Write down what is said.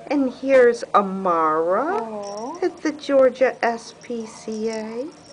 And here's Amara Aww. at the Georgia SPCA.